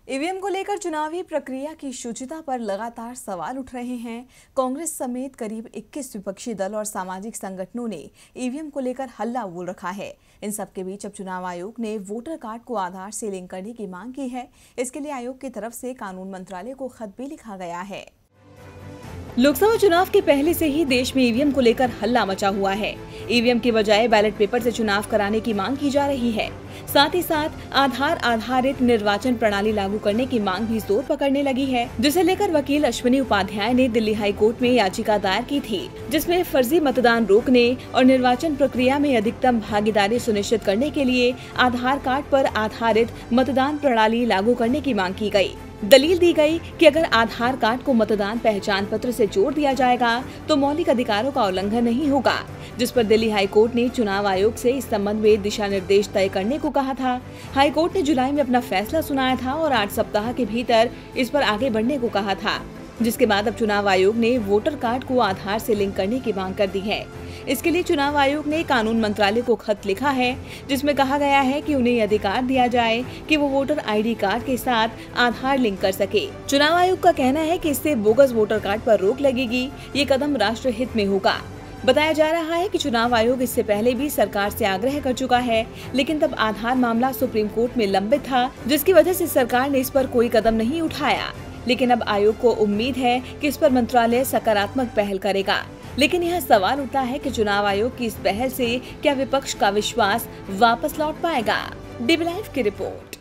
EVM को लेकर चुनावी प्रक्रिया की शुचिता पर लगातार सवाल उठ रहे हैं। कांग्रेस समेत करीब 21 विपक्षी दल और सामाजिक संगठनों ने ईवीएम को लेकर हल्ला बोल रखा है। इन सब के बीच अब चुनाव आयोग ने वोटर कार्ड को आधार से लिंक करने की मांग की है। इसके लिए आयोग की तरफ से कानून मंत्रालय को खत भी लिखा गया है। लोकसभा चुनाव के पहले से ही देश में ईवीएम को लेकर हल्ला मचा हुआ है। ईवीएम के बजाय बैलेट पेपर से चुनाव कराने की मांग की जा रही है। साथ ही साथ आधार आधारित निर्वाचन प्रणाली लागू करने की मांग भी जोर पकड़ने लगी है, जिसे लेकर वकील अश्विनी उपाध्याय ने दिल्ली हाई कोर्ट में याचिका दायर की थी, जिसमें फर्जी मतदान रोकने और निर्वाचन प्रक्रिया में अधिकतम भागीदारी सुनिश्चित करने के लिए आधार कार्ड पर आधारित मतदान प्रणाली लागू करने की मांग की गयी। दलील दी गई कि अगर आधार कार्ड को मतदान पहचान पत्र से जोड़ दिया जाएगा तो मौलिक अधिकारों का उल्लंघन नहीं होगा, जिस पर दिल्ली हाई कोर्ट ने चुनाव आयोग से इस संबंध में दिशा निर्देश तय करने को कहा था। हाई कोर्ट ने जुलाई में अपना फैसला सुनाया था और 8 सप्ताह के भीतर इस पर आगे बढ़ने को कहा था, जिसके बाद अब चुनाव आयोग ने वोटर कार्ड को आधार से लिंक करने की मांग कर दी है। इसके लिए चुनाव आयोग ने कानून मंत्रालय को खत लिखा है, जिसमें कहा गया है कि उन्हें अधिकार दिया जाए कि वो वोटर आईडी कार्ड के साथ आधार लिंक कर सके। चुनाव आयोग का कहना है कि इससे बोगस वोटर कार्ड पर रोक लगेगी। ये कदम राष्ट्र हित में होगा। बताया जा रहा है कि चुनाव आयोग इससे पहले भी सरकार से आग्रह कर चुका है, लेकिन तब आधार मामला सुप्रीम कोर्ट में लंबित था, जिसकी वजह से सरकार ने इस पर कोई कदम नहीं उठाया। लेकिन अब आयोग को उम्मीद है कि इस पर मंत्रालय सकारात्मक पहल करेगा। लेकिन यह सवाल उठता है कि चुनाव आयोग की इस पहल से क्या विपक्ष का विश्वास वापस लौट पाएगा। डीबी लाइव की रिपोर्ट।